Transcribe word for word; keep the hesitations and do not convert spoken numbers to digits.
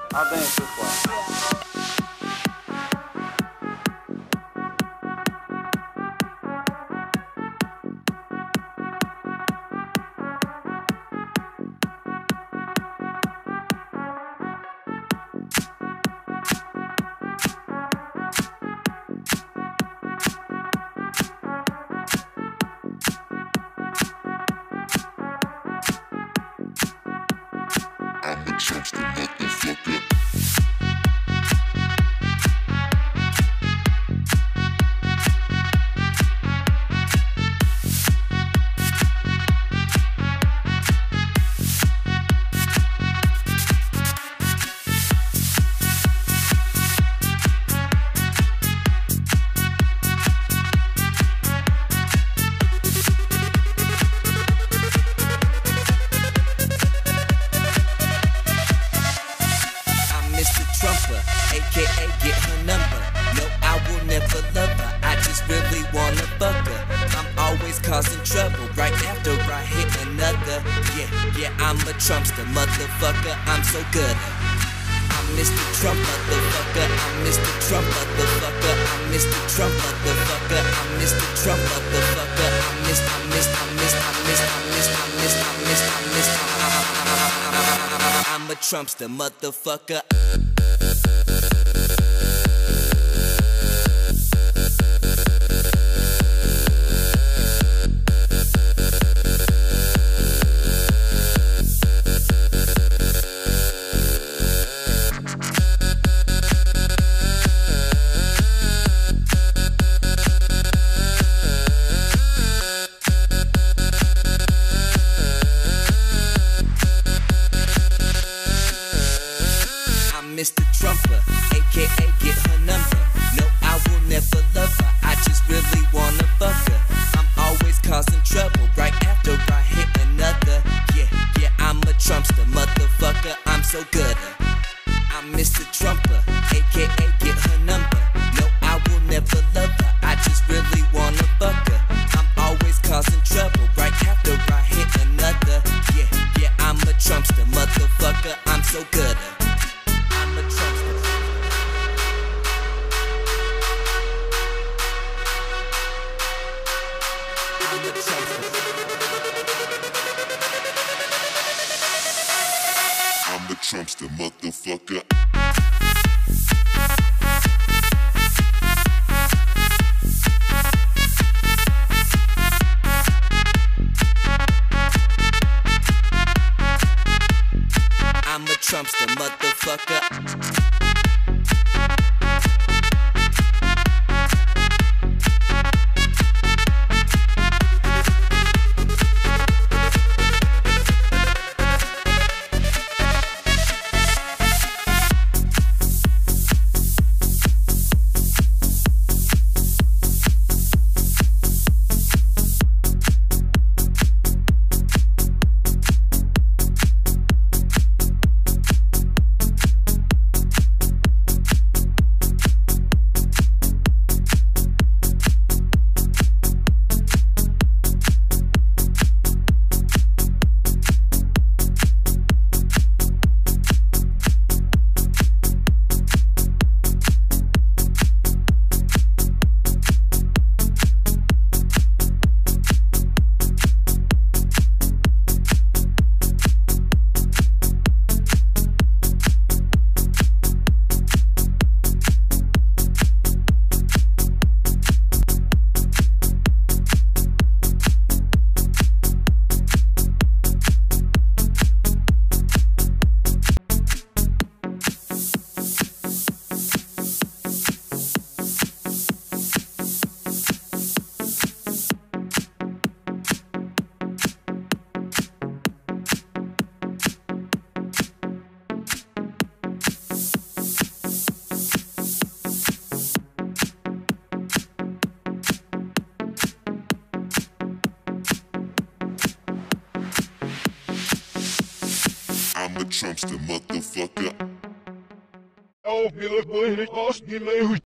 I'll dance this way. I'm a Trumpsta motherfucker. Trumpsta, aka get her number. No, I will never love her, I just really wanna fuck her. I'm always causing trouble right after I hit another. Yeah, yeah, I'm a Trumpsta motherfucker, I'm so good. I'm Mister Trump motherfucker, I'm Mister Trump motherfucker, I'm Mister Trump motherfucker, I'm Mister Trump motherfucker, I'm Mister I'm Mister I'm Mister I'm Mister I'm Mister I'm Mister I'm Mister I'm Mister I'm a Trumpsta motherfucker. Mister Trumpsta, aka get her number. No, I will never love her, I just really wanna fuck her. I'm always causing trouble right after I hit another. Yeah, yeah, I'm a Trumpsta motherfucker, I'm so good. I'm Mister Trumpsta, aka get her number. No, I will never love her, I just really wanna fuck her. I'm always causing trouble right after I hit another. Yeah, yeah, I'm a Trumpsta motherfucker, I'm so good. I'm a Trumpsta. I'm a Trumpsta. I'm a Trumpsta motherfucker. I'm a Trumpsta motherfucker. I'm a Trumpsta motherfucker. Oh, you look good.